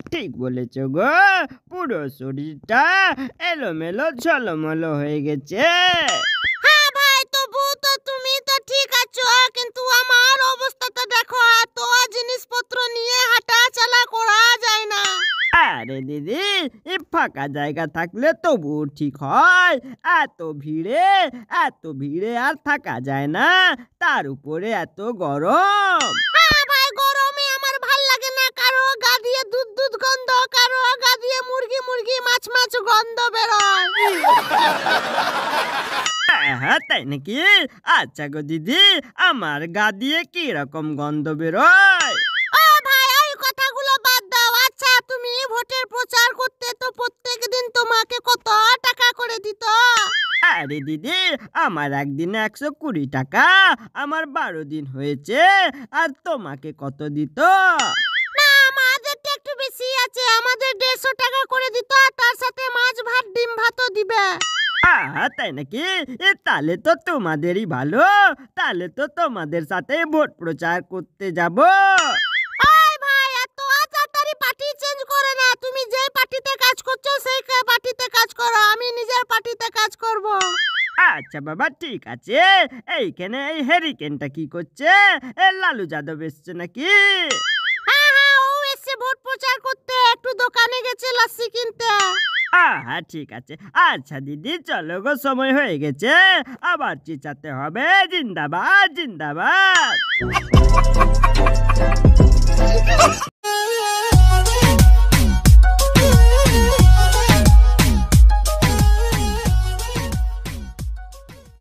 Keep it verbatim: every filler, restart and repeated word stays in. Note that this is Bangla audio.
ঠিক বলেছো গো, পুরো শরীরটা এলোমেলো ঝলমলো হয়ে গেছে। হ্যাঁ ভাই, তবু তো তুমি তো ঠিক আছো, কিন্তু আমার অবস্থাটা দেখো, এত জিনিসপত্র নিয়ে হাঁটা চলা করা যায় না। আরে দিদি, এই ফাঁকা জায়গা থাকলে তবু ঠিক হয়, এত ভিড়ে এত ভিড়ে আর থাকা যায় না, তার উপরে এত গরম। হ্যাঁ ভাই, গরমে আমার ভাল লাগে না, কারো গা দিয়ে দুধ দুধ গন্ধ, কারো গা দিয়ে মুরগি মুরগি মাছ মাছ গন্ধ বেরোয়। হ্যাঁ তাই নাকি? আচ্ছা গো দিদি, আমার গা দিয়ে কি রকম গন্ধ বেরোয়? ও ভাই, এই কথাগুলো বাদ দাও। আচ্ছা, তুমি ভোটের প্রচার করতে তো প্রত্যেকদিন তোমাকে কত টাকা করে দিত? আরে দিদি, আমার একদিনে একশো কুড়ি টাকা, আমার বারো দিন হয়েছে। আর তোমাকে কত দিত? না, আমাদের তো একটু বেশি আছে, আমাদের দেড়শো টাকা করে দিত, আর তার সাথে মাছ ভাত ডিম ভাতও দিবে। আহা তাই নাকি? এ তাহলে তো তোমাদেরই ভালো, তাহলে তো তোমাদের সাথে ভোট প্রচার করতে যাব। ওই ভাই, এত তাড়াতাড়ি পার্টি চেঞ্জ করে না, তুমি যে পার্টিতে কাজ করছো সেই পার্টিতে কাজ করো, আমি নিজের পার্টিতে কাজ করব। আচ্ছা বাবা, ঠিক আছে। এইখানে এই হেরিকেনটা কি করছে? এ লালু যাদব এসছে নাকি? হ্যাঁ হ্যাঁ, ও এসে ভোট প্রচার করতে, একটু দোকানে গেছে লাস্সি কিনতে। আহা ঠিক আছে। আচ্ছা দিদি, চলো গো, সময় হয়ে গেছে, আবার চেঁচাতে হবে জিন্দাবাদ জিন্দাবাদ।